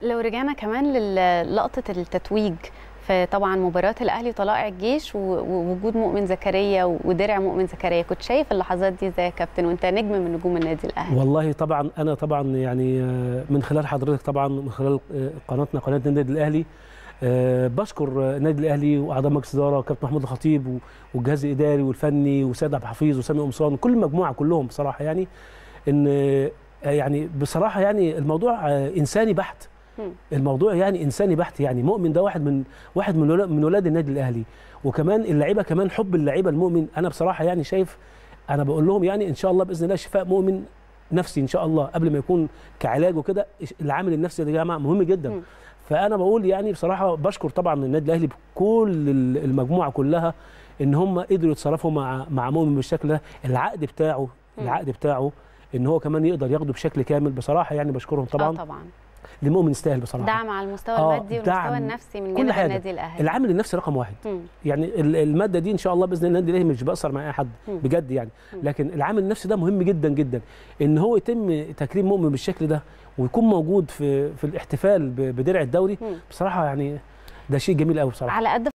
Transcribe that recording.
لو رجعنا كمان للقطة التتويج في طبعا مباراة الأهلي وطلائع الجيش ووجود مؤمن زكريا ودرع مؤمن زكريا، كنت شايف اللحظات دي ازاي يا كابتن وانت نجم من نجوم النادي الأهلي؟ والله طبعا انا طبعا يعني من خلال حضرتك طبعا من خلال قناتنا قناة النادي الأهلي بشكر النادي الأهلي واعضاء مجلس الإدارة وكابتن محمود الخطيب والجهاز الإداري والفني وسيد عبد الحفيظ وسامي قمصان كل المجموعة كلهم بصراحة، يعني ان يعني بصراحة يعني الموضوع إنساني بحت. الموضوع يعني انساني بحت، يعني مؤمن ده واحد من ولاد النادي الاهلي، وكمان اللعيبه كمان حب اللعيبه المؤمن. انا بصراحه يعني شايف، انا بقول لهم يعني ان شاء الله باذن الله شفاء مؤمن نفسي ان شاء الله قبل ما يكون كعلاج وكده. العامل النفسي ده يا جماعه مهم جدا. فانا بقول يعني بصراحه بشكر طبعا النادي الاهلي بكل المجموعه كلها ان هم قدروا يتصرفوا مع مؤمن بالشكل ده. العقد بتاعه ان هو كمان يقدر ياخده بشكل كامل. بصراحه يعني بشكرهم طبعا. طبعا لمؤمن يستاهل بصراحه دعم على المستوى المادي والمستوى النفسي من جانب النادي الاهلي. العامل النفسي رقم واحد. يعني الماده دي ان شاء الله باذن الله النادي الاهلي مش بيأثر مع اي حد بجد يعني. لكن العامل النفسي ده مهم جدا جدا، ان هو يتم تكريم مؤمن بالشكل ده ويكون موجود في الاحتفال بدرع الدوري. بصراحه يعني ده شيء جميل قوي بصراحه. على قد